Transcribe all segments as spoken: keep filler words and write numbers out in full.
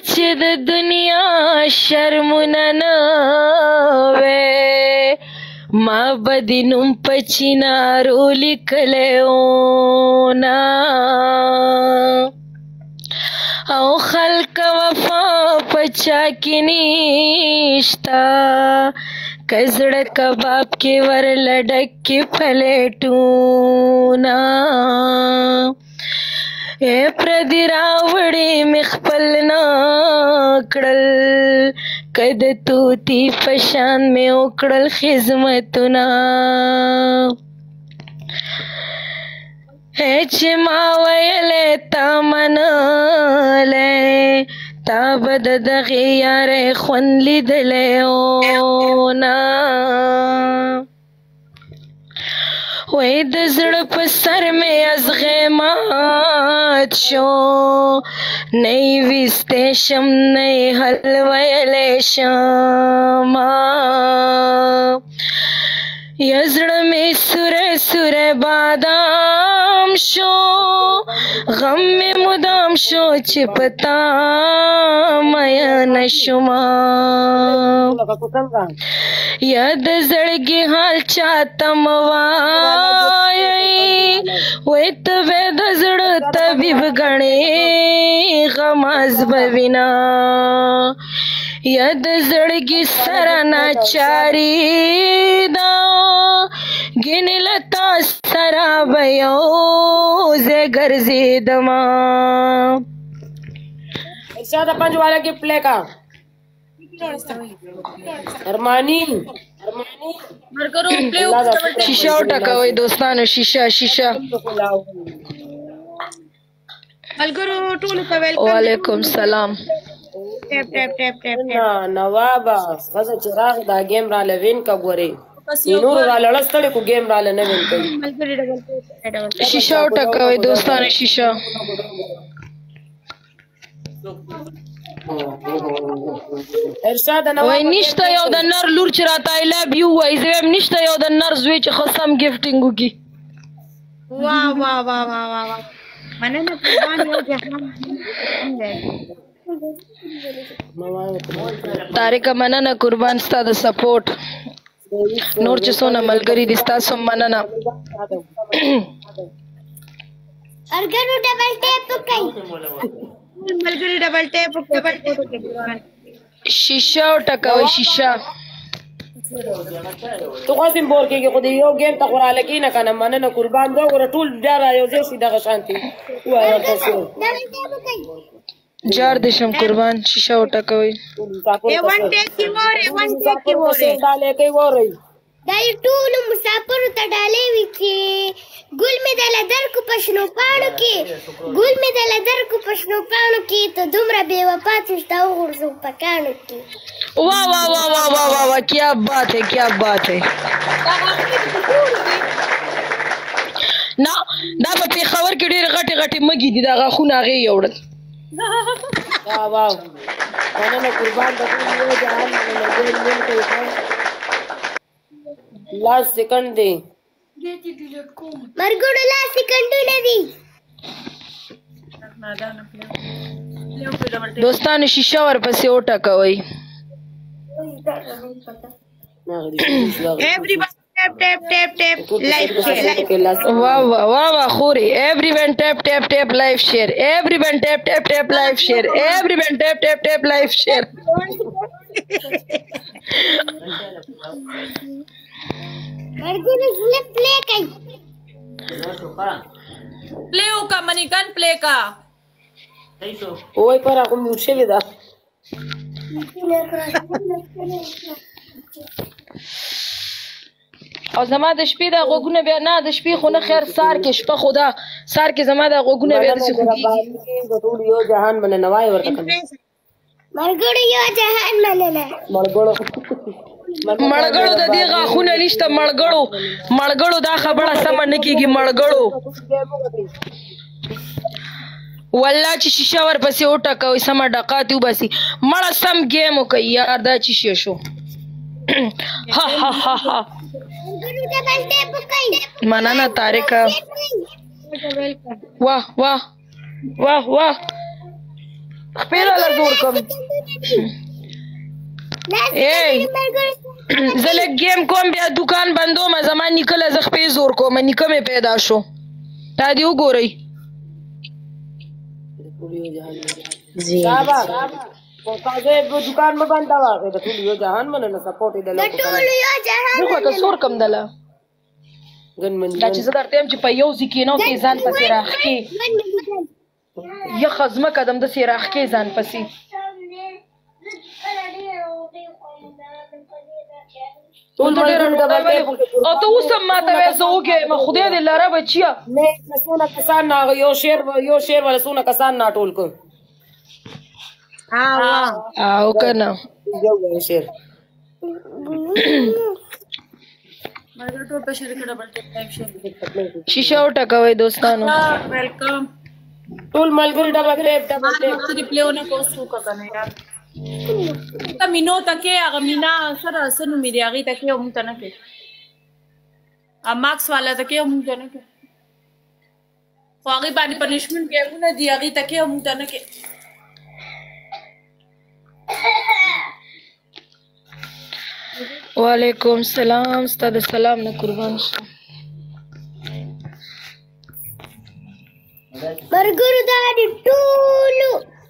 چې د دنیا شرمونه نه وې ما به د نوم په چینارو لیکلی نه او خلک وفا په چا کې نشته که زړه کباب کې ورله ډکې پلیټونه اے پردی راوړې مې خپل نه کړل که د توتي په شان مې وکړل خدمتونه اے چې ما ویلې تا منلی تا به د دغې یارۍ خوند لیدلی نه وای د زړه په سر مې ازغی مات شو نه یې ویستی شم نه یې حل ویلی شم یا زړه مې سوری سوری بادام شو غم مې مدام شو چې په تا میینه شومه یا د زړګي حال چاته مه وایئ وایي ته به د زړه طبیب ګڼې غماز به وینه یا د زړګي سره ناچاري ده ګینې له تا سره به یو ځای ګرځېدمه ارشاد پنج والا کی پلے کا ارمانی شیشہ وټکوئ دوستانو شیشہ شیشہ وعلیکم سلام نوابا غزه چراغ دا گیم را لوین کا ګوري نور را لړستړي کو گیم را لنه وین کوي شیشہ وټکوئ دوستانو شیشہ وای نشته یو د نر لور چې راته آی لو یو وای زه هم نشته یو د نر زوی چې ښه سم ګفټینګ وکړي واه واه واه واه واه مننه قربان یو جهان طارق مننه قربان ستا د سپورټ نور چې څونه ملګري دي ستاسو هم مننه ارګنو ډبل ټیپ وکړئ ملګری ډبل ټیپ ډبل ټیپ شیشہ وټکوئ شیشہ تو قاسم بور کېږي خو د یو ګیم ته خو راله کېنه که نه مننه قربان ده وګوره ټول بیا را یو ځای شي دغه شانتې ووایه ورته څه جار دې شم قربان شیشہ وټکوئ دا یې ټولو مسافرو ته ډالۍ وي چې ګل مې دله درکو په شنو پاڼو کې ګل مې دله درکو په شنو پاڼو کې ته دومره بې وفا چې ستا وغورځوم په کاڼو کې واہ واہ واہ واہ واہ واہ واہ کیا بات ہے کیا بات ہے نه دا په پېښور کې ډېرې غټې غټې مږې دي دا غاښونه هغې یې وړل واو واو مننه قربان د ټول یو جهان لاس سیکنډ دی مرګونو لاس سیکنډونه دي دوستانو شیشہ ورپسې وټکوئ Tap tap tap tap like wow wow wow khori everyone tap tap tap live share everyone tap tap tap live share everyone tap tap tap live share margunu flip play kai play ka manikan play ka oy para ko mute vida او زما د شپې د غوګونه بیا نه د شپې خو نه خیر سار کې شپه خدا سار کې زما د غوګونه بیا د څه خوږي د ټول یو جهان من نوای ورته کړ مرګړو یو جهان مننه مرګړو مړګړو د دې غاخونه نشته مړګړو مړګړو دا خبره سم نه کیږي مړګړو والله چې شیشه ورپسې وټکوئ سمه ډقات وباسي مړه سم ګیم وکړئ یار دا چې شی شو ها ها ها ها مننه طارقه واه واه واه واه خپل لا زور کوم ای زه لږ گیم کوم بیا دکان بندوم زما نیکه له زه خپې زور کوم نیکه مې پیدا شو تا دې وګورئ دکان مه بندوه د ټول یو جهان مننه سپورټ یې د ټول یو جهان زه خو ته سور کم دله دا چې زه درته یم چې په یو ځای کېنو کې ځان پسې راښکې یخه ځمکه دم داسې راښکې ځان پسې او ته اوس هم ماته وایې زه وږی خدای دې لره بچیه څونه کسان یو شعر یو شعر والا څونه کسان ناټول کړ او که نه شعر شیشه وټکوئ دوستانو welcome ټول ملګري ډبل ټیپ ډبل ټیپ replay होने को सो का करने यार ता मिनो तके अगर मीना सर सनु मेरी आगे तके हम तना के अब मार्क्स वाला तके हम तना के आगे बानी पनिशमेंट के ना दी आगे तके हम तना के वालेकुम सलाम ستاسو سلام نه قربان شم مرګرو دا دي ټولو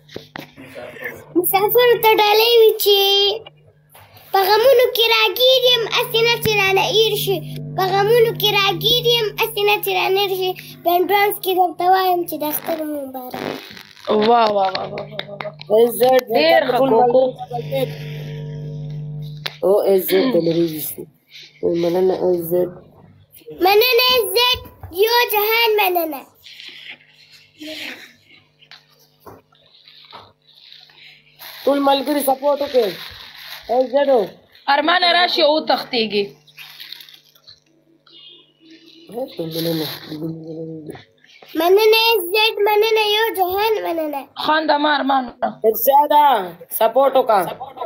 مسافر ته ډالۍ وي چې په غمونو کې راګیر یم هسې نه چې رانه ایر شي په غمونو کې راګیر یم هسې نه چې رانه ایر شي بینډرانس کې درته وایم چې د اختر مو مبارک واه واه واه ډېر ښه کوکو او عزت دلري وستي مننه عزت مننه عزت یو جهان مننه ټول ملګري سپورټ وکړئ عزت ارمان راشي او تختیږي مننه عزت مننه یو جهان مننه خان د ما ارمان ارشاده سپورټ وکړه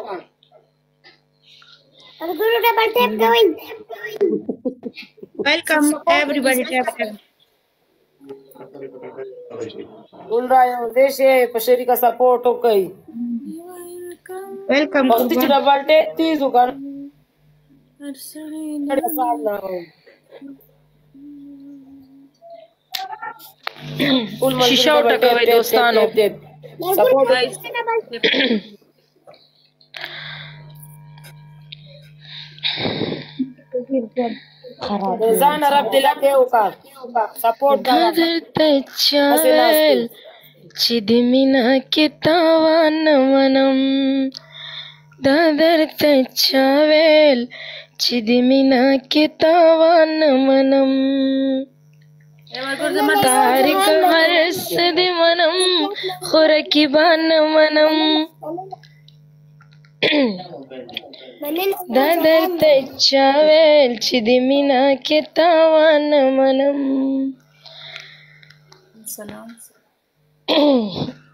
مرګرو ډبل ټیپ کوئ Welcome everybody. Tap tap. ټول رايو دیشه په شریکه سپورټ وکړئ Welcome. وخت چې ډبل ټیپ تیز وکړ شیشه وټکوئ دوستانو سپورټ ځان رب دې لکه وکړه سپورټ درته چاویل چې د مینا کې تاوان منم دا درته چاویل چې د مینا کې تاوان منم تاریک هر څه دې منم خو رقیبان منم دا درته چاویل چې د مینا کې تاوان منم سلام